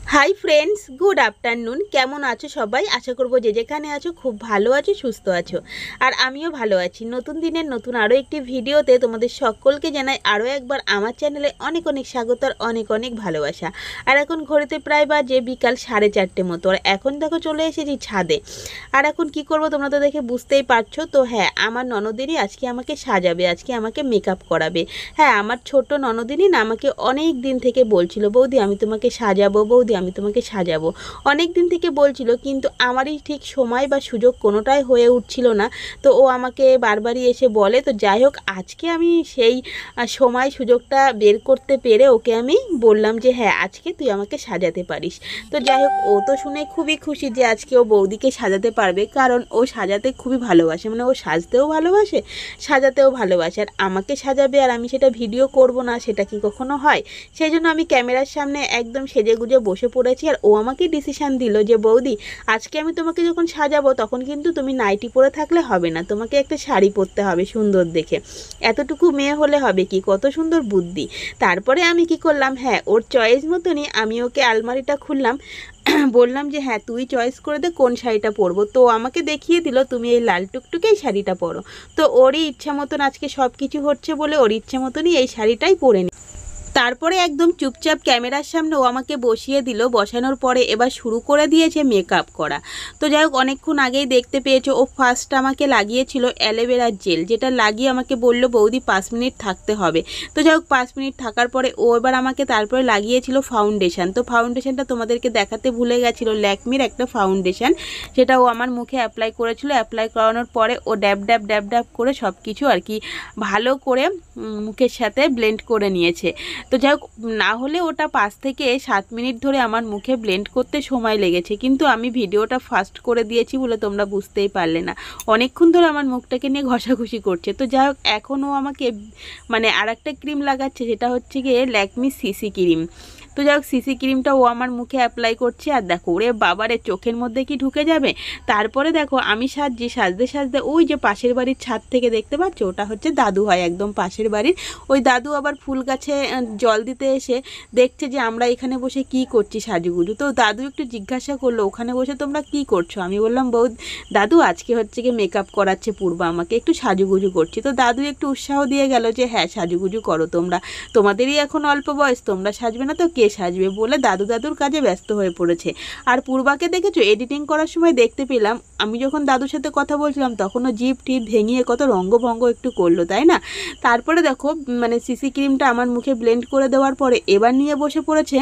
Hi friends, good afternoon. কেমন আছো সবাই? আশা করবো যে যেখানে আছো খুব ভালো আছো, সুস্থ আছো। আর আমিও ভালো আছি। নতুন দিনের নতুন আরও একটি ভিডিওতে তোমাদের সকলকে জানাই আরও একবার আমার চ্যানেলে অনেক অনেক স্বাগত আর অনেক অনেক ভালোবাসা। আর এখন ঘড়িতে প্রায় বাজে বিকাল 4:30 মতো। আর এখন দেখো চলে এসেছি ছাদে। আর এখন কি করব তোমরা তো দেখে বুঝতেই পারছো। তো হ্যাঁ, আমার ননদিনী আজকে আমাকে সাজাবে, আজকে আমাকে মেকআপ করাবে। হ্যাঁ, আমার ছোট ননদিনী না আমাকে অনেক দিন থেকে বলছিল, বৌদি আমি তোমাকে সাজাবো, বৌদি আমি তোমাকে সাজাবো। অনেক দিন থেকে বলছিল, কিন্তু আমারই ঠিক সময় বা সুযোগ কোনোটাই হয়ে উঠছিল না। তো ও আমাকে বারবারই এসে বলে। তো যাই হোক, আজকে আমি সেই সময় সুযোগটা বের করতে পেরে ওকে আমি বললাম যে হ্যাঁ, আজকে তুই আমাকে সাজাতে পারিস। তো যাই হোক, ও তো শুনে খুবই খুশি যে আজকে ও বৌদিকে সাজাতে পারবে, কারণ ও সাজাতে খুবই ভালোবাসে। মানে ও সাজতেও ভালোবাসে, সাজাতেও ভালোবাসে। আর আমাকে সাজাবে আর আমি সেটা ভিডিও করব না, সেটা কি কখনো হয়? সেই জন্য আমি ক্যামেরার সামনে একদম সেজেগুজে বসে পড়েছি। আর ও আমাকে ডিসিশান দিল যে বৌদি, আজকে আমি তোমাকে যখন সাজাবো তখন কিন্তু তুমি নাইটি পরে থাকলে হবে না, তোমাকে একটা শাড়ি পরতে হবে সুন্দর দেখে। এতটুকু মেয়ে হলে হবে কি? কত সুন্দর বুদ্ধি। তারপরে আমি কি করলাম, হ্যাঁ ওর চয়েস মতনই আমি ওকে আলমারিটা খুললাম। বললাম যে হ্যাঁ, তুই চয়েস করে দে কোন শাড়িটা পরবো। তো আমাকে দেখিয়ে দিল, তুমি এই লাল টুকটুকেই শাড়িটা পরো। তো ওরই ইচ্ছা মতন আজকে সব কিছু হচ্ছে বলে ওর ইচ্ছে মতনই এই শাড়িটাই পরে নি। তারপরে একদম চুপচাপ ক্যামেরার সামনে ও আমাকে বসিয়ে দিল। বসানোর পরে এবার শুরু করে দিয়েছে মেকআপ করা। তো যাই হোক, অনেকক্ষণ আগেই দেখতে পেয়েছো ও ফার্স্ট আমাকে লাগিয়েছিল অ্যালোভেরার জেল, যেটা লাগিয়ে আমাকে বলল বৌদি 5 মিনিট থাকতে হবে। তো যাই হোক, 5 মিনিট থাকার পরে ও এবার আমাকে তারপরে লাগিয়েছিল ফাউন্ডেশন। তো ফাউন্ডেশনটা তোমাদেরকে দেখাতে ভুলে গেছিলো, ল্যাকমির একটা ফাউন্ডেশন, সেটা ও আমার মুখে অ্যাপ্লাই করেছিল। অ্যাপ্লাই করানোর পরে ও ড্যাব ড্যাব ড্যাব ড্যাব করে সব কিছু আর কি ভালো করে মুখের সাথে ব্লেন্ড করে নিয়েছে। তো যাই হোক, না হলে ওটা 5 থেকে 7 মিনিট ধরে আমার মুখে ব্লেন্ড করতে সময় লেগেছে, কিন্তু আমি ভিডিওটা ফাস্ট করে দিয়েছি বলে তোমরা বুঝতেই পারলে না। অনেকক্ষণ ধরে আমার মুখটাকে নিয়ে ঘষাঘষি করছে। তো যাই হোক, এখনও আমাকে মানে আর একটা ক্রিম লাগাচ্ছে, সেটা হচ্ছে গিয়ে ল্যাকমি সিসি ক্রিম। তো যাই হোক, সিসি ক্রিমটা ও আমার মুখে অ্যাপ্লাই করছে। আর দেখো, ওরে বাবারে, চোখের মধ্যে কি ঢুকে যাবে। তারপরে দেখো আমি সাজছি, সাজতে সাজতে ওই যে পাশের বাড়ির ছাদ থেকে দেখতে পাচ্ছ, ওটা হচ্ছে দাদু হয় একদম পাশের বাড়ির। ওই দাদু আবার ফুল গাছে জল দিতে এসে দেখছে যে আমরা এখানে বসে কি করছি সাজুগুজু। তো দাদু একটু জিজ্ঞাসা করলো, ওখানে বসে তোমরা কি করছো? আমি বললাম দাদু আজকে হচ্ছে কি মেকআপ করাচ্ছে পূর্বা আমাকে, একটু সাজুগুজু করছি। তো দাদু একটু উৎসাহ দিয়ে গেল যে হ্যাঁ, সাজুগুজু করো তোমরা, তোমাদেরই এখন অল্প বয়স, তোমরা সাজবে না তো কে সাজবে, বলে দাদুর কাজে ব্যস্ত হয়ে পড়েছে। আর পূর্বাকে দেখেছো এডিটিং করার সময় দেখতে পেলাম, আমি যখন দাদুর সাথে কথা বলছিলাম তখনও জিভ টিপ ভেঙিয়ে কত রঙ্গভঙ্গ একটু করলো, তাই না? তারপরে দেখো, মানে সিসি ক্রিমটা আমার মুখে ব্লেন্ড করে দেওয়ার পরে এবার নিয়ে বসে পড়েছে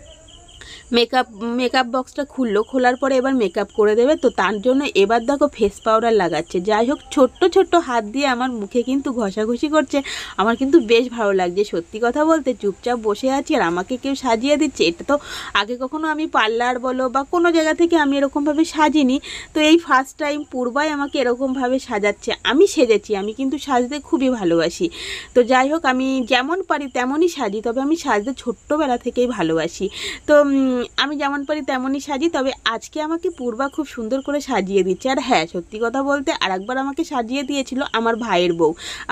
মেকআপ। মেকআপ বক্সটা খোলার পরে এবার মেকআপ করে দেবে। তো তার জন্য এবার দেখো ফেস পাউডার লাগাচ্ছে। যাই হোক, ছোট্ট ছোট্ট হাত দিয়ে আমার মুখে কিন্তু ঘষাঘষি করছে। আমার কিন্তু বেশ ভালো লাগছে, সত্যি কথা বলতে। চুপচাপ বসে আছি আর আমাকে কেউ সাজিয়ে দিচ্ছে। এটা তো আগে কখনো আমি পার্লার বলো বা কোনো জায়গা থেকে আমি এরকমভাবে সাজিনি। তো এই ফার্স্ট টাইম পূর্বাই আমাকে এরকমভাবে সাজাচ্ছে। আমি সেজেছি, আমি কিন্তু সাজতে খুবই ভালোবাসি। তো যাই হোক, আমি যেমন পারি তেমনই সাজি, তবে আমি সাজতে ছোট্টবেলা থেকেই ভালোবাসি। তো আমি যেমন পারি তেমনই সাজি, তবে আজকে আমাকে পূর্বা খুব সুন্দর করে সাজিয়ে দিচ্ছে। আর হ্যাঁ, সত্যি কথা বলতে আরেকবার আমাকে সাজিয়ে দিয়েছিল আমার ভাইয়ের বউ।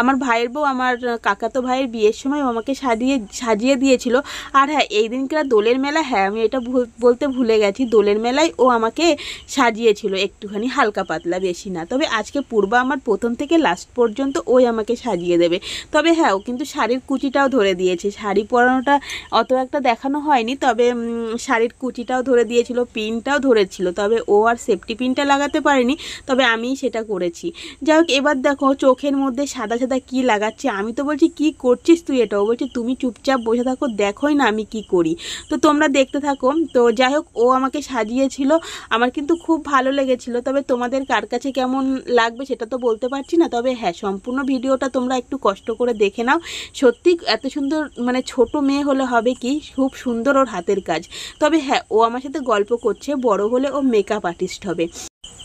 আমার কাকাতো ভাইয়ের বিয়ের সময় আমাকে সাজিয়ে দিয়েছিল। আর হ্যাঁ, এই দিনকার দোলের মেলা, হ্যাঁ আমি এটা বলতে ভুলে গেছি, দোলের মেলায় ও আমাকে সাজিয়েছিল একটুখানি হালকা পাতলা, বেশি না। তবে আজকে পূর্বা আমার প্রথম থেকে লাস্ট পর্যন্ত ওই আমাকে সাজিয়ে দেবে। তবে হ্যাঁ, ও কিন্তু শাড়ির কুচিটাও ধরে দিয়েছে। শাড়ি পরানোটা অত একটা দেখানো হয়নি, তবে শাড়ির কুচিটাও ধরে দিয়েছিল, পিনটাও ধরেছিল। তবে ও আর সেফটি পিনটা লাগাতে পারেনি, তবে আমি সেটা করেছি। যাই হোক, এবার দেখো চোখের মধ্যে সাদা সাদা কি লাগাচ্ছে। আমি তো বলছি কি করছিস তুই এটা, ও বলছে তুমি চুপচাপ বসে থাকো, দেখোই না আমি কি করি। তো তোমরা দেখতে থাকো। তো যাই হোক, ও আমাকে সাজিয়েছিল, আমার কিন্তু খুব ভালো লেগেছিল। তবে তোমাদের কার কাছে কেমন লাগবে সেটা তো বলতে পারছি না। তবে হ্যাঁ, সম্পূর্ণ ভিডিওটা তোমরা একটু কষ্ট করে দেখে নাও। সত্যি এত সুন্দর, মানে ছোট মেয়ে হলে হবে কি, খুব সুন্দর ওর হাতের কাজ। তবে হ্যাঁ, ও আমার সাথে গল্প করছে, বড় হলে ও মেকআপ আর্টিস্ট হবে।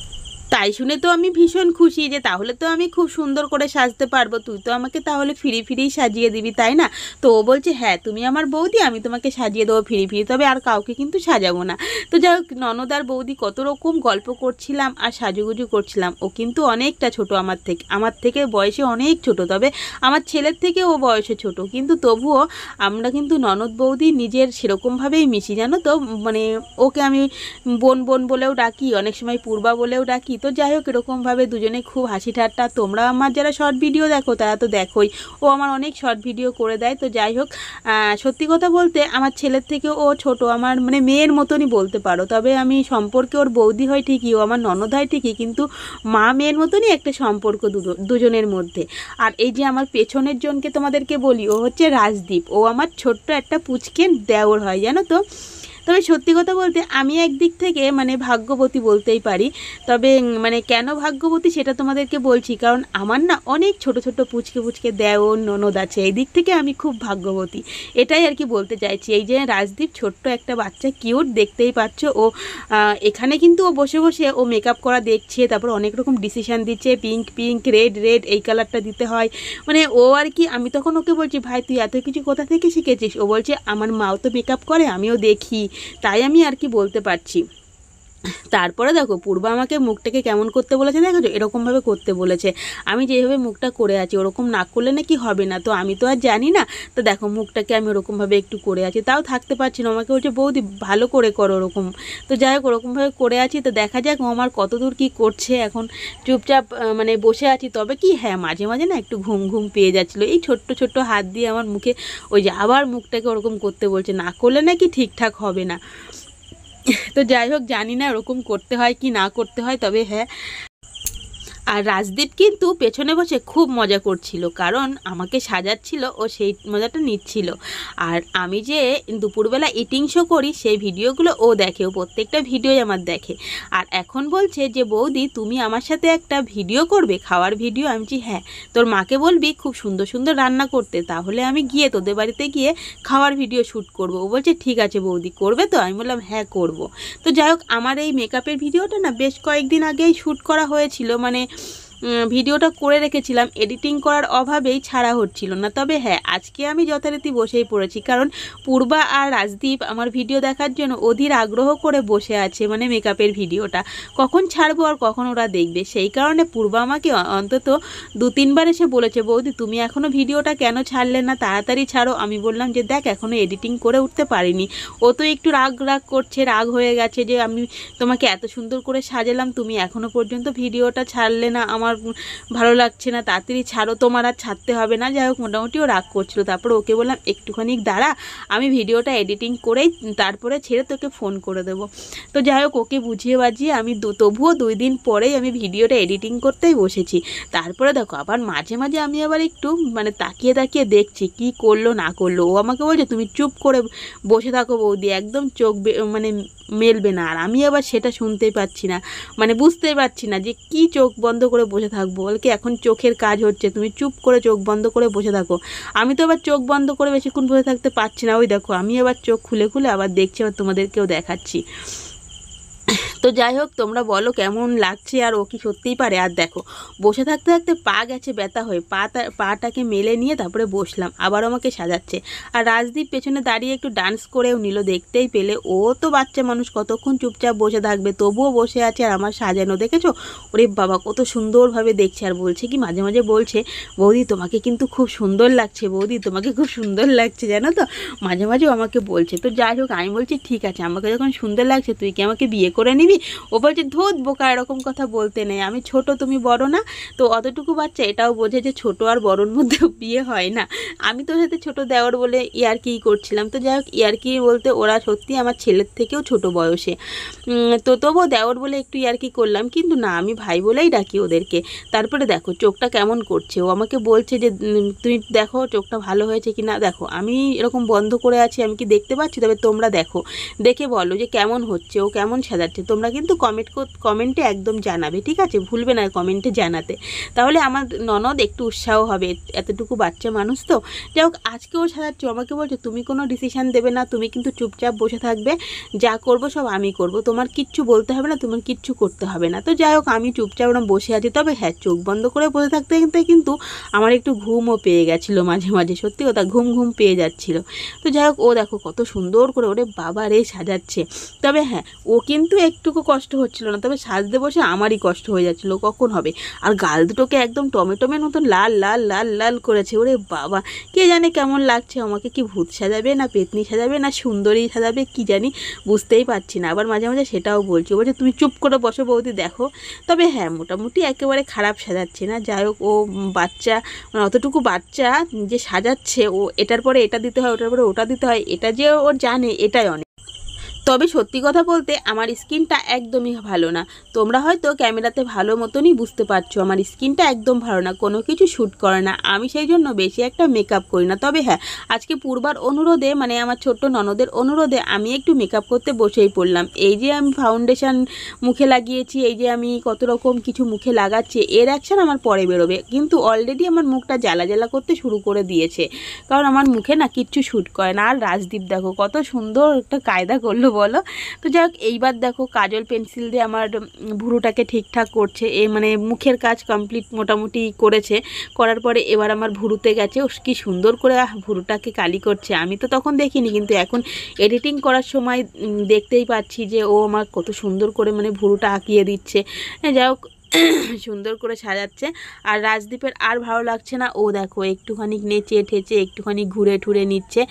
তাই শুনে তো আমি ভীষণ খুশি যে তাহলে তো আমি খুব সুন্দর করে সাজতে পারবো, তুই তো আমাকে তাহলে ফিরি ফিরেই সাজিয়ে দিবি, তাই না? তো ও বলছে হ্যাঁ তুমি আমার বৌদি, আমি তোমাকে সাজিয়ে দেবো ফিরি ফিরি, তবে আর কাউকে কিন্তু সাজাবো না। তো যাই হোক, ননদ আর বৌদি কত রকম গল্প করছিলাম আর সাজুগুজু করছিলাম। ও কিন্তু অনেকটা ছোট আমার থেকে বয়সে অনেক ছোট, তবে আমার ছেলের থেকে ও বয়সে ছোট, কিন্তু তবুও আমরা কিন্তু ননদ বৌদি নিজের সেরকমভাবেই মিশি, জানো তো। মানে ওকে আমি বোন বোন বলেও ডাকি, অনেক সময় পূর্বা বলেও ডাকি। তো যাই হোক, এরকমভাবে দুজনে খুব হাসি ঠাট্টা। তোমরা আমার যারা শর্ট ভিডিও দেখো তারা তো দেখোই, ও আমার অনেক শর্ট ভিডিও করে দেয়। তো যাই হোক, সত্যি কথা বলতে আমার ছেলের থেকে ও ছোট, আমার মানে মেয়ের মতনই বলতে পারো। তবে আমি সম্পর্কে ওর বৌদি হয় ঠিকই, ও আমার ননদ হয় ঠিকই, কিন্তু মা মেয়ের মতনই একটা সম্পর্ক দুজনের মধ্যে। আর এই যে আমার পেছনের জনকে তোমাদেরকে বলি, ও হচ্ছে রাজদীপ, ও আমার ছোট্ট একটা পুচকে দেওর হয়, জানো তো। তবে সত্যি কথা বলতে আমি একদিক থেকে মানে ভাগ্যবতী বলতেই পারি। তবে মানে কেন ভাগ্যবতী সেটা তোমাদেরকে বলছি, কারণ আমার না অনেক ছোট ছোট পুচকে পুচকে দেওর ননদ আছে, এই দিক থেকে আমি খুব ভাগ্যবতী, এটাই আর কি বলতে চাইছি। এই যে রাজদীপ ছোট্ট একটা বাচ্চা, কিউট, দেখতেই পাচ্ছ। ও এখানে কিন্তু ও বসে বসে ও মেকআপ করা দেখছে, তারপর অনেক রকম ডিসিশান দিচ্ছে, পিঙ্ক পিঙ্ক, রেড রেড, এই কালারটা দিতে হয়। মানে ও আর কি, আমি তখন ওকে বলছি ভাই তুই এত কিছু কোথা থেকে শিখেছিস? ও বলছে আমার মাও তো মেকআপ করে, আমিও দেখি, তাই আমি আর কি বলতে পারছি। তারপরে দেখো পূর্বা আমাকে মুখটাকে কেমন করতে বলেছে, দেখো এরকমভাবে করতে বলেছে। আমি যেভাবে মুখটা করে আছি ওরকম না করলে নাকি হবে না, তো আমি তো আর জানি না। তো দেখো মুখটাকে আমি ওরকমভাবে একটু করে আছি, তাও থাকতে পারছি না। আমাকে বলছে বৌদি ভালো করে করো ওরকম। তো যাই হোক ওরকমভাবে করে আছি, তো দেখা যাক ও আমার কত দূর কী করছে। এখন চুপচাপ মানে বসে আছি, তবে কি হ্যাঁ মাঝে মাঝে না একটু ঘুম ঘুম পেয়ে যাচ্ছিলো। এই ছোট্ট ছোট্ট হাত দিয়ে আমার মুখে ওই যে আবার মুখটাকে ওরকম করতে বলছে, না করলে নাকি ঠিকঠাক হবে না। তো যাই হোক, জানি না ওরকম করতে হয় কি না করতে হয়, তবে হ্যাঁ। আর রাজদীপ কিন্তু পেছনে বসে খুব মজা করছিল, কারণ আমাকে সাজাচ্ছিল, ও সেই মজাটা নিচ্ছিল। আর আমি যে দুপুরবেলা ইটিং শো করি সেই ভিডিওগুলো ও দেখে, ও প্রত্যেকটা ভিডিওই আমার দেখে। আর এখন বলছে যে বৌদি তুমি আমার সাথে একটা ভিডিও করবে, খাওয়ার ভিডিও। আমি বলছি হ্যাঁ, তোর মাকে বলবি খুব সুন্দর সুন্দর রান্না করতে, তাহলে আমি গিয়ে তোদের বাড়িতে গিয়ে খাওয়ার ভিডিও শ্যুট করব। ও বলছে ঠিক আছে বৌদি, করবে তো? আমি বললাম হ্যাঁ করব। তো যাই হোক, আমার এই মেকআপের ভিডিওটা না বেশ কয়েকদিন আগেই শ্যুট করা হয়েছিল, মানে ভিডিওটা করে রেখেছিলাম, এডিটিং করার অভাবেই ছাড়া হচ্ছিল না। তবে হ্যাঁ, আজকে আমি যথারীতি বসেই পড়েছি, কারণ পূর্বা আর রাজদীপ আমার ভিডিও দেখার জন্য অধীর আগ্রহ করে বসে আছে, মানে মেকআপের ভিডিওটা কখন ছাড়বো আর কখন ওরা দেখবে। সেই কারণে পূর্বা আমাকে অন্তত 2-3বার এসে বলেছে বৌদি তুমি এখনও ভিডিওটা কেন ছাড়লে না, তাড়াতাড়ি ছাড়ো। আমি বললাম যে দেখ এখনও এডিটিং করে উঠতে পারিনি। ও তো একটু রাগ রাগ করছে, রাগ হয়ে গেছে যে আমি তোমাকে এত সুন্দর করে সাজালাম, তুমি এখনও পর্যন্ত ভিডিওটা ছাড়লে না, আমার ভালো লাগছে না, তাড়াতাড়ি ছাড়ো, তোমার আর ছাড়তে হবে না। যাই হোক, মোটামুটি ও রাগ করছিল। তারপর ওকে বললাম একটুখানি দাঁড়া, আমি ভিডিওটা এডিটিং করেই তারপরে ছেড়ে তোকে ফোন করে দেবো। তো যাই হোক, ওকে বুঝিয়ে বাজিয়ে আমি তবুও 2 দিন পরেই আমি ভিডিওটা এডিটিং করতেই বসেছি। তারপরে দেখো আবার মাঝে মাঝে আমি আবার একটু মানে তাকিয়ে তাকিয়ে দেখছি কি করলো না করলো। ও আমাকে বলছে তুমি চুপ করে বসে থাকো বৌদি, একদম চোখ মানে মেলবে না। আর আমি আবার সেটা শুনতেই পাচ্ছি না, মানে বুঝতেই পারছি না যে কি চোখ বন্ধ করে বসে থাকবো। বলে কি এখন চোখের কাজ হচ্ছে, তুমি চুপ করে চোখ বন্ধ করে বসে থাকো। আমি তো আবার চোখ বন্ধ করে বেশিক্ষণ বসে থাকতে পারছি না। ওই দেখো আমি আবার চোখ খুলে খুলে আবার দেখছি, আবার তোমাদেরকেও দেখাচ্ছি। তো যাই হোক, তোমরা বলো কেমন লাগছে, আর ও কি সত্যিই পারে। আর দেখো বসে থাকতে থাকতে পা গেছে ব্যথা হয়ে, পাটাকে মেলে নিয়ে তারপরে বসলাম, আবার আমাকে সাজাচ্ছে। আর রাজদীপ পেছনে দাঁড়িয়ে একটু ডান্স করেও নিল, দেখতেই পেলে। ও তো বাচ্চা মানুষ, কতক্ষণ চুপচাপ বসে থাকবে, তবুও বসে আছে। আর আমার সাজানো দেখেছো, ওরে বাবা কত সুন্দরভাবে দেখছে। আর বলছে কি মাঝে মাঝে বলছে বৌদি তোমাকে কিন্তু খুব সুন্দর লাগছে, বৌদি তোমাকে খুব সুন্দর লাগছে, জানো তো, মাঝে মাঝেও আমাকে বলছে। তো যাই হোক, আমি বলছি ঠিক আছে, আমাকে যখন সুন্দর লাগছে তুই কি আমাকে বিয়ে করে নিবি? ও বলছে ধুত বোকা, এরকম কথা বলতে নেই, আমি ছোট তুমি বড় না। তো অতটুকু বাচ্চা এটাও বোঝে যে ছোট আর বড়োর মধ্যে বিয়ে হয় না। আমি তো সাথে ছোট দেওয়ার বলে ইয়ার্কি করছিলাম। তো যাই হোক, ইয়ার্কি বলতে ওরা সত্যি আমার ছেলের থেকেও ছোট বয়সে। তো তবুও দেওয়ার বলে একটু ইয়ার্কি করলাম, কিন্তু না, আমি ভাই বলেই ডাকি ওদেরকে। তারপরে দেখো চোখটা কেমন করছে, ও আমাকে বলছে যে তুমি দেখো চোখটা ভালো হয়েছে কি না। দেখো আমি এরকম বন্ধ করে আছি, আমি কি দেখতে পাচ্ছি? তবে তোমরা দেখো, দেখে বলো যে কেমন হচ্ছে, ও কেমন সাজাচ্ছে। তোমরা তোমরা কিন্তু কমেন্টে একদম জানাবে, ঠিক আছে? ভুলবে না কমেন্টে জানাতে, তাহলে আমার ননদ একটু উৎসাহ হবে, এতটুকু বাচ্চা মানুষ তো। যাই হোক, আজকেও সাজাচ্ছ, আমাকে বলছো তুমি কোনো ডিসিশান দেবে না, তুমি কিন্তু চুপচাপ বসে থাকবে, যা করব সব আমি করব, তোমার কিচ্ছু বলতে হবে না, তোমার কিচ্ছু করতে হবে না। তো যাই হোক, আমি চুপচাপ ওরকম বসে আছি। তবে হ্যাঁ, চোখ বন্ধ করে বসে থাকতে থাকতে কিন্তু আমার একটু ঘুমও পেয়ে গেছিলো মাঝে মাঝে, সত্যি কথা ঘুম পেয়ে যাচ্ছিলো। তো যাই হোক, ও দেখো কত সুন্দর করে ওরে বাবা রে সাজাচ্ছে। তবে হ্যাঁ, ও কিন্তু একটুকু কষ্ট হচ্ছিল না, তবে সাজতে বসে আমারই কষ্ট হয়ে যাচ্ছিলো, কখন হবে। আর গাল দুটোকে একদম টমেটোমের মতন লাল লাল লাল লাল করেছে, ওরে বাবা কে জানে কেমন লাগছে আমাকে, কি ভূত সাজাবে না পেতনি সাজাবে না সুন্দরী সাজাবে কি জানি, বুঝতেই পারছি না। আবার মাঝে মাঝে সেটাও বলছি, বলছে তুমি চুপ করে বসো বৌদি দেখো। তবে হ্যাঁ, মোটামুটি একেবারে খারাপ সাজাচ্ছে না। যাই হোক, ও বাচ্চা, মানে অতটুকু বাচ্চা যে সাজাচ্ছে, ও এটার পরে এটা দিতে হয়, ওটার পরে ওটা দিতে হয়, এটা যে ও জানে এটাই অনেক। তবে সত্যি কথা বলতে আমার স্কিনটা একদমই ভালো না। তোমরা হয়তো ক্যামেরাতে ভালো মতনই বুঝতে পারছো আমার স্কিনটা একদম ভালো না, কোনো কিছু শ্যুট করে না, আমি সেই জন্য বেশি একটা মেকআপ করি না। তবে হ্যাঁ, আজকে পূর্বার অনুরোধে, মানে আমার ছোট্ট ননদের অনুরোধে আমি একটু মেকআপ করতে বসেই পড়লাম। এই যে আমি ফাউন্ডেশন মুখে লাগিয়েছি, এই যে আমি কত রকম কিছু মুখে লাগাচ্ছি, এর অ্যাকশন আমার পরে বেরোবে, কিন্তু অলরেডি আমার মুখটা জ্বালা জ্বালা করতে শুরু করে দিয়েছে, কারণ আমার মুখে না কিচ্ছু শ্যুট করে না। আর রাজদীপ দেখো কত সুন্দর একটা কায়দা করলো বলো। তো যাই হোক, এইবার দেখো কাজল পেন্সিল দিয়ে আমার ভুরুটাকে ঠিকঠাক করছে, মানে মুখের কাজ কমপ্লিট মোটামুটি করেছে, করার পরে এবার আমার ভুরুতে গেছে, ও কি সুন্দর করে ভুরুটাকে কালি করছে। আমি তো তখন দেখিনি, কিন্তু এখন এডিটিং করার সময় দেখতেই পাচ্ছি যে ও আমার কত সুন্দর করে মানে ভুরুটা আঁকিয়ে দিচ্ছে। যাই হোক, সুন্দর করে সাজাচ্ছে। আর রাজদীপের আর ভালো লাগছে না, ও দেখো একটুখানি নেচে ঠেচে একটুখানি ঘুরে ঠুরে নিচ্ছে।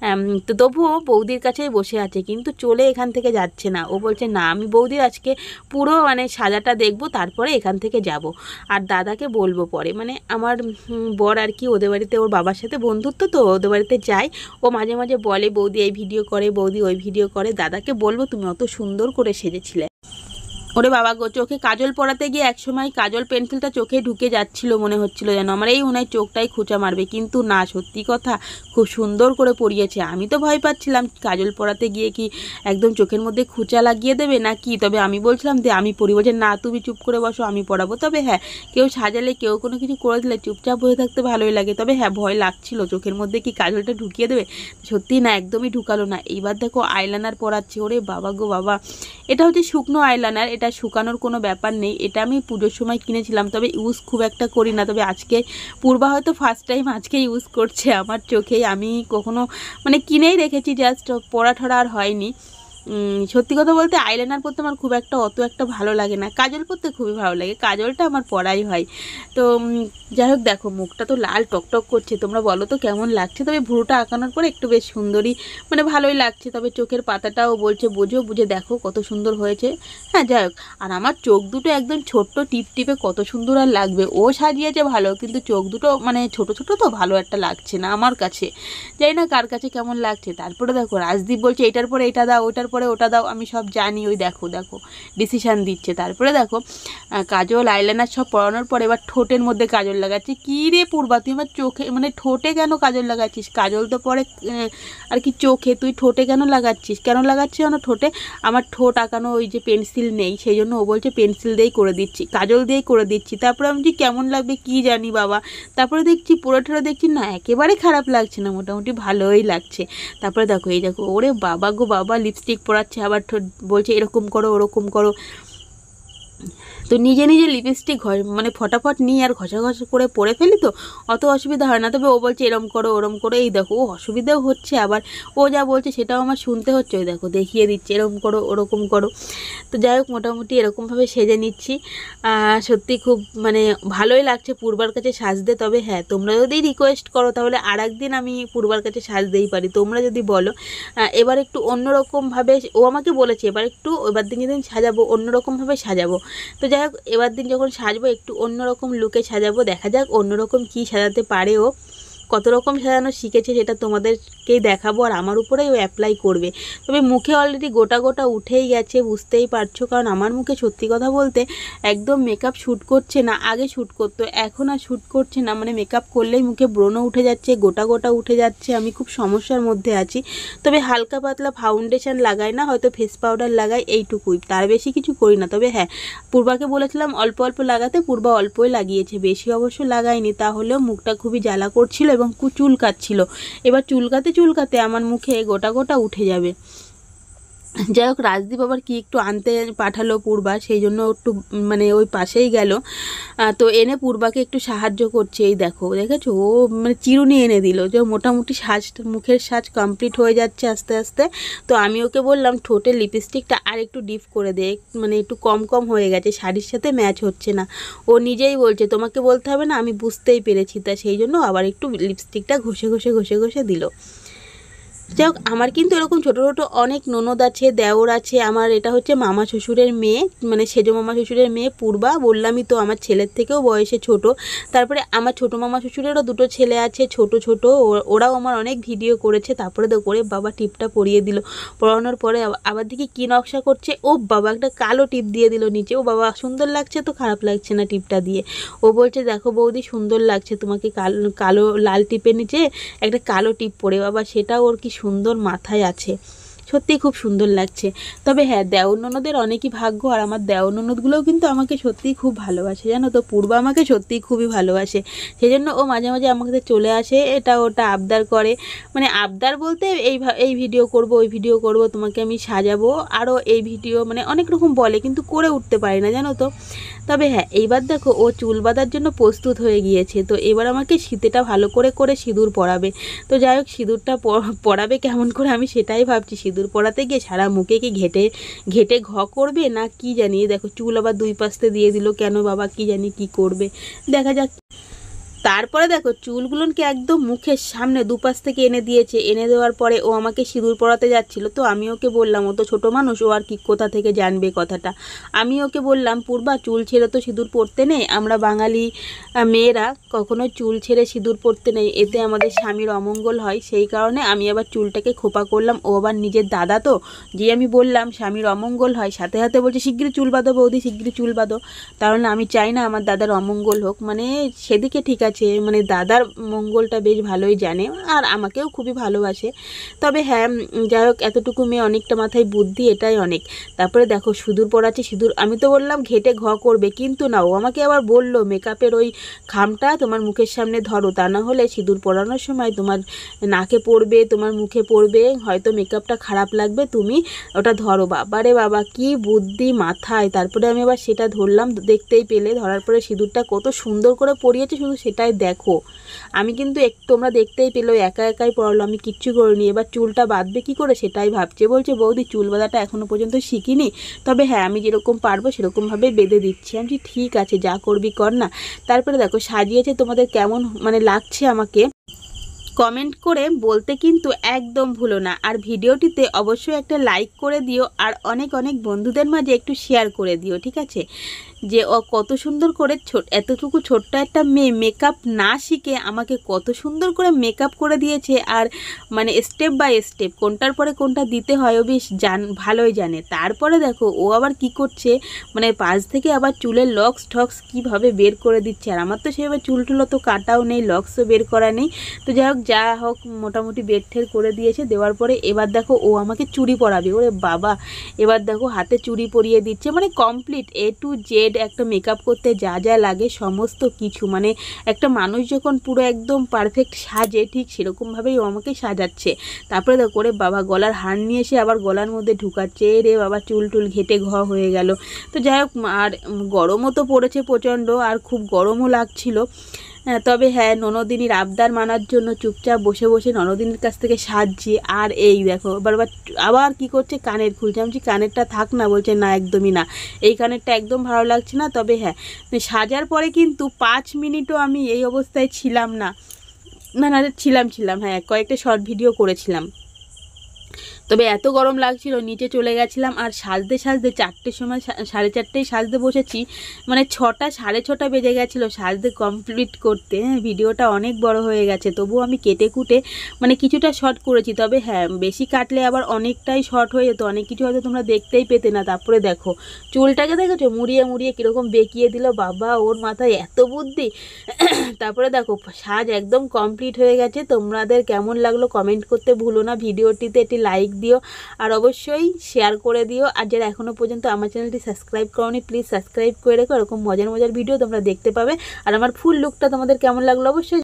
তো তবুও বৌদির কাছেই বসে আছে, কিন্তু চলে এখান থেকে যাচ্ছে না। ও বলছে না, আমি বৌদির আজকে পুরো মানে সাজাটা দেখবো, তারপরে এখান থেকে যাব, আর দাদাকে বলবো পরে। মানে আমার বর আর কি ওদের বাড়িতে, ওর বাবার সাথে বন্ধুত্ব তো, ওদের বাড়িতে যায়, ও মাঝে মাঝে বলে বৌদি এই ভিডিও করে, বৌদি ওই ভিডিও করে, দাদাকে বলবো তুমি অত সুন্দর করে সেজেছিলে। ওরে বাবা গো, চোখে কাজল পরাতে গিয়ে একসময় কাজল পেন্সিলটা চোখে ঢুকে যাচ্ছিল, মনে হচ্ছিল যেন আমার এই ওনার চোখটাই খোঁচা মারবে, কিন্তু না, সত্যি কথা খুব সুন্দর করে পরিয়েছে। আমি তো ভয় পাচ্ছিলাম কাজল পরাতে গিয়ে কি একদম চোখের মধ্যে খুঁচা লাগিয়ে দেবে না কি, তবে আমি বলছিলাম যে আমি পরিব, যে না তুমি চুপ করে বসো আমি পরাবো। তবে হ্যাঁ, কেউ সাজালে কেউ কোনো কিছু করে দিলে চুপচাপ বসে থাকতে ভালোই লাগে। তবে হ্যাঁ, ভয় লাগছিল চোখের মধ্যে কি কাজলটা ঢুকিয়ে দেবে, সত্যি না, একদমই ঢুকালো না। এইবার দেখো আইলাইনার পরাচ্ছে, ওরে বাবা গো বাবা, এটা হচ্ছে শুকনো আইলাইনার, এটা শুকানোর কোনো ব্যাপার নেই, এটা আমি পুজোর সময় কিনেছিলাম, তবে ইউজ খুব একটা করি না। তবে আজকে পূর্বা হয়তো ফার্স্ট টাইম আজকে ইউজ করছে আমার চোখেই, আমি কখনো মানে কিনেই রেখেছি, জাস্ট পরা ঠরা আর হয়নি। সত্যি কথা বলতে আইলাইনার পরতে আমার খুব একটা অত একটা ভালো লাগে না, কাজল পরতে খুবই ভালো লাগে, কাজলটা আমার পরাই হয়। তো যাই হোক, দেখো মুখটা তো লাল টকটক করছে, তোমরা বলো তো কেমন লাগছে। তবে ভুরুটা আঁকানোর পরে একটু বেশ সুন্দরই, মানে ভালোই লাগছে। তবে চোখের পাতাটাও বলছে বোঝো, বুঝে দেখো কত সুন্দর হয়েছে। হ্যাঁ, যাই হোক, আর আমার চোখ দুটো একদম ছোট্ট টিপ টিপে কত সুন্দর আর লাগবে। ও সাজিয়েছে ভালো, কিন্তু চোখ দুটো মানে ছোট ছোট তো ভালো একটা লাগছে না আমার কাছে, জানি না কার কাছে কেমন লাগছে। তারপরে দেখো রাজদীপ বলছে এটার পরে এটা দাও, ওটার পরে ওটা দাও, আমি সব জানি, ওই দেখো দেখো ডিসিশান দিচ্ছে। তারপরে দেখো কাজল আইলাইনার সব পরানোর পরে এবার ঠোঁটের মধ্যে কাজল লাগাচ্ছে। কী রে পূর্বা, তুই আমার চোখে মানে ঠোঁটে কেন কাজল লাগাচ্ছিস? কাজল তো পরে আর কি চোখে, তুই ঠোঁটে কেন লাগাচ্ছিস? কেন লাগাচ্ছিস কেন ঠোঁটে? আমার ঠোঁট আঁকানো ওই যে পেন্সিল নেই, সেই জন্য ও বলছে পেন্সিল দিয়েই করে দিচ্ছি, কাজল দিয়েই করে দিচ্ছি। তারপরে আমি যে কেমন লাগবে কি জানি বাবা, তারপরে দেখছি পুরো ঠোঁটে দেখছি না, একেবারে খারাপ লাগছে না, মোটামুটি ভালোই লাগছে। তারপরে দেখো এই দেখো, ওরে বাবা গো বাবা, লিপস্টিক পরাচ্ছে, আবার বলছে এরকম করো ওরকম করো। তো নিজে নিজে লিপস্টিক মানে ফটাফট নিয়ে আর ঘষা ঘষা করে পরে ফেলি, তো অত অসুবিধা হয় না। তবে ও বলছে এরম করো ওরম করো, এই দেখো ও অসুবিধাও হচ্ছে, আবার ও যা বলছে সেটাও আমার শুনতে হচ্ছে, ওই দেখো দেখিয়ে দিচ্ছে এরম করো ওরকম করো। তো যাই হোক, মোটামুটি এরকমভাবে সেজে নিচ্ছি। সত্যি খুব মানে ভালোই লাগছে পূর্বার কাছে সাজতে। তবে হ্যাঁ, তোমরা যদি রিকোয়েস্ট করো তাহলে আর একদিন আমি পূর্বার কাছে সাজতেই পারি, তোমরা যদি বলো। এবার একটু অন্যরকমভাবে, ও আমাকে বলেছে এবার দিন যেদিন সাজাবো অন্যরকমভাবে সাজাবো। তো যাই হোক, এবার দিন যখন সাজবো একটু অন্যরকম লুকে সাজাবো, দেখা যাক অন্যরকম কী সাজাতে পারে ও। কত রকম সাজানো শিখেছে সেটা তোমাদেরকেই দেখাবো, আর আমার উপরেই ও অ্যাপ্লাই করবে। তবে মুখে অলরেডি গোটা গোটা উঠেই গেছে, বুঝতেই পারছো, কারণ আমার মুখে সত্যি কথা বলতে একদম মেকআপ শ্যুট করছে না। আগে শ্যুট করতো, এখন আর শ্যুট করছে না, মানে মেকআপ করলেই মুখে ব্রণ উঠে যাচ্ছে, গোটা গোটা উঠে যাচ্ছে। আমি খুব সমস্যার মধ্যে আছি। তবে হালকা পাতলা ফাউন্ডেশন লাগাই না, হয়তো ফেস পাউডার লাগাই, এইটুকুই, তার বেশি কিছু করি না। তবে হ্যাঁ, পূর্বাকে বলেছিলাম অল্প অল্প লাগাতে, পূর্বা অল্পই লাগিয়েছে, বেশি অবশ্য লাগায়নি। তাহলেও মুখটা খুবই জ্বালা করছিল এবং চুলকাচ্ছিল। এবার চুলকাতে আমার মুখে গোটা গোটা উঠে যাবে। যাই হোক, রাজদীপ আবার কি একটু আনতে পাঠালো পূর্বা, সেই জন্য একটু মানে ওই পাশেই গেল, তো এনে পূর্বাকে একটু সাহায্য করছে। এই দেখেছো, ও মানে চিরুনি এনে দিল, যে মোটামুটি মুখের সাজ কমপ্লিট হয়ে যাচ্ছে আস্তে আস্তে। তো আমি ওকে বললাম ঠোঁটের লিপস্টিকটা আর একটু ডিপ করে দে, মানে একটু কম কম হয়ে গেছে, শাড়ির সাথে ম্যাচ হচ্ছে না। ও নিজেই বলছে তোমাকে বলতে হবে না, আমি বুঝতেই পেরেছি। তা সেই জন্য আবার একটু লিপস্টিকটা ঘষে দিল। যাই হোক, আমার কিন্তু এরকম ছোটো ছোটো অনেক ননদ আছে, দেওর আছে। আমার এটা হচ্ছে মামা শ্বশুরের মেয়ে, মানে সেজো মামা শ্বশুরের মেয়ে পূর্বা, বললামই তো আমার ছেলের থেকেও বয়সে ছোট। তারপরে আমার ছোটো মামা শ্বশুরেরও দুটো ছেলে আছে, ছোট ছোট, ওরাও আমার অনেক ভিডিও করেছে। তারপরে তো করে বাবা টিপটা পরিয়ে দিল, পরানোর পরে আবার দেখি কী নকশা করছে, ও বাবা একটা কালো টিপ দিয়ে দিল নিচে। ও বাবা, সুন্দর লাগছে তো, খারাপ লাগছে না টিপটা দিয়ে? ও বলছে দেখো বৌদি, সুন্দর লাগছে তোমাকে, কালো লাল টিপের নিচে একটা কালো টিপ পরে। বাবা, সেটা ওর কি সুন্দর মাথায় আছে, সত্যিই খুব সুন্দর লাগছে। তবে হ্যাঁ, দেওর ননদের অনেকই ভাগ্য, আর আমার দেওর ননদগুলোও কিন্তু আমাকে সত্যিই খুব ভালোবাসে, জানো তো। পূর্বা আমাকে সত্যিই খুবই ভালোবাসে, সেই জন্য ও মাঝে মাঝে আমাকে চলে আসে, এটা ওটা আবদার করে। মানে আবদার বলতে এই ভিডিও করব, ওই ভিডিও করব, তোমাকে আমি সাজাবো, আরও এই ভিডিও, মানে অনেক রকম বলে, কিন্তু করে উঠতে পারি না, জানো তো। তবে হ্যাঁ, এইবার দেখো ও চুল বাঁধার জন্য প্রস্তুত হয়ে গিয়েছে। তো এবার আমাকে শীতেটা ভালো করে করে সিঁদুর পরাবে। তো যাই হোক, সিঁদুরটা পরাবে কেমন করে, আমি সেটাই ভাবছি। সিঁদুর পরাতে গিয়ে সারা মুখে কি ঘেটে করবে না কি জানি। দেখো চুল আবার দুই পাশে দিয়ে দিল, কেন বাবা কি জানি কি করবে, দেখা যাক। তারপরে দেখো চুলগুলোকে একদম মুখের সামনে দুপাশ থেকে এনে দিয়েছে। এনে দেওয়ার পরে ও আমাকে সিঁদুর পরাতে যাচ্ছিল। তো আমি ওকে বললাম, ও তো ছোটো মানুষ, ও আর কি কোথা থেকে জানবে কথাটা। আমি ওকে বললাম, পূর্বা চুল ছেড়ে তো সিঁদুর পরতে নেই, আমরা বাঙালি মেয়েরা কখনো চুল ছেড়ে সিঁদুর পরতে নেই, এতে আমাদের স্বামীর অমঙ্গল হয়। সেই কারণে আমি আবার চুলটাকে খোপা করলাম। ও আবার নিজের দাদা তো, যে আমি বললাম স্বামীর অমঙ্গল হয়, সাথে সাথে বলছে শিগগিরই চুল বাঁধো বৌদি, শিগগিরই চুল বাঁধো। তাহলে আমি চাই না আমার দাদার অমঙ্গল হোক, মানে সেদিকে ঠিক আছে, মানে দাদার মঙ্গলটা বেশ ভালোই জানে, আর আমাকেও খুবই ভালোবাসে। তবে হ্যাঁ, যাই হোক, এতটুকু মেয়ে অনেকটা মাথায় বুদ্ধি, এটাই অনেক। তারপরে দেখো সিঁদুর পরাচ্ছে, সিঁদুর আমি তো বললাম ঘেটে করবে, কিন্তু না, ও আমাকে আবার বললো মেকআপের ওই খামটা তোমার মুখের সামনে ধরো, তা না হলে সিঁদুর পরানোর সময় তোমার নাকে পড়বে, তোমার মুখে পড়বে, হয়তো মেকআপটা খারাপ লাগবে, তুমি ওটা ধরো। বাবারে বাবা, কি বুদ্ধি মাথায়। তারপরে আমি আবার সেটা ধরলাম, দেখতেই পেলে, ধরার পরে সিঁদুরটা কত সুন্দর করে পরিয়েছে, শুধু সেটাই দেখো। আমি কিন্তু তোমরা দেখতেই পেলো, একা একাই পড়ালো, আমি কিচ্ছু করিনি। এবার চুলটা বাঁধবে কি করে সেটাই ভাবছে। বলছে বৌদি চুল বাঁধাটা এখনো পর্যন্ত শিখিনি, তবে হ্যাঁ আমি যেরকম পারবো সেরকমভাবে বেঁধে দিচ্ছি। আমি ঠিক আছে, যা করবি কর না। তারপরে দেখো সাজিয়েছে, তোমাদের কেমন মানে লাগছে আমাকে কমেন্ট করে বলতে কিন্তু একদম ভুলো না। আর ভিডিওটিতে অবশ্যই একটা লাইক করে দিও, আর অনেক অনেক বন্ধুদের মাঝে একটু শেয়ার করে দিও, ঠিক আছে। যে ও কত সুন্দর করে এতটুকু ছোট্ট একটা মেয়ে মেকআপ না শিখে আমাকে কত সুন্দর করে মেকআপ করে দিয়েছে, আর মানে স্টেপ বাই স্টেপ কোনটার পরে কোনটা দিতে হয় ও বেশ ভালোই জানে। তারপরে দেখো ও আবার কি করছে, মানে পাশ থেকে আবার চুলের লক্স ঠক্স কীভাবে বের করে দিচ্ছে। আর আমার তো সেভাবে চুল টুলো তো কাটাও নেই, লক্সও বের করা নেই। তো যা হোক মোটামুটি বের ঠের করে দিয়েছে। দেওয়ার পরে এবার দেখো ও আমাকে চুড়ি পরাবে। ওরে বাবা, এবার দেখো হাতে চুড়ি পরিয়ে দিচ্ছে, মানে কমপ্লিট A to Z একটা মেকআপ করতে যা যা লাগে সমস্ত কিছু, মানে একটা মানুষ যখন পুরো একদম পারফেক্ট সাজে, ঠিক সেরকমভাবেই ও আমাকে সাজাচ্ছে। তারপরে দেখো করে বাবা গলার হার নিয়ে এসে আবার গলার মধ্যে ঢুকাচ্ছে, রে বাবা চুল টুল ঘেটে হয়ে গেল। তো যাই হোক, আর গরমও তো পড়েছে প্রচণ্ড, আর খুব গরমও লাগছিল। তবে হ্যাঁ, ননদিনীর আবদার মানার জন্য চুপচাপ বসে বসে ননদিনীর কাছ থেকে সাজছি। আর এই দেখো আবার কি করছে, কানের খুলছে। আমি কানেরটা থাক না, বলছে না একদমই না, এই কানেরটা একদম ভালো লাগছে না। তবে হ্যাঁ, সাজার পরে কিন্তু 5 মিনিটও আমি এই অবস্থায় ছিলাম না, ছিলাম, হ্যাঁ কয়েকটা শর্ট ভিডিও করেছিলাম। তবে এত গরম লাগছিল নিচে চলে গেছিলাম। আর সাজতে সাজতে 4টের সময় 4:30 সাজতে বসেছি, মানে 6টা 6:30 বেজে গেছিলো সাজতে কমপ্লিট করতে। ভিডিওটা অনেক বড় হয়ে গেছে, তবুও আমি কেটে কুটে মানে কিছুটা শর্ট করেছি। তবে হ্যাঁ, বেশি কাটলে আবার অনেকটাই শর্ট হয়ে যেত, অনেক কিছু হয়তো তোমরা দেখতেই পেতে না। তারপরে দেখো চুলটাকে দেখেছো মুড়িয়ে মুড়িয়ে কীরকম বেঁকিয়ে দিল, বাবা ওর মাথায় এত বুদ্ধি। তারপরে দেখো সাজ একদম কমপ্লিট হয়ে গেছে। তোমাদের কেমন লাগলো কমেন্ট করতে ভুলো না, ভিডিওটিতে একটি লাইক দিও আর অবশ্যই শেয়ার করে দিও। আর যারা এখনও পর্যন্ত আমার চ্যানেলটি সাবস্ক্রাইব করোনি প্লিজ সাবস্ক্রাইব করে রেখো, এরকম মজার মজার ভিডিও তোমরা দেখতে পাবে। আর আমার ফুল লুকটা তোমাদের কেমন লাগলো অবশ্যই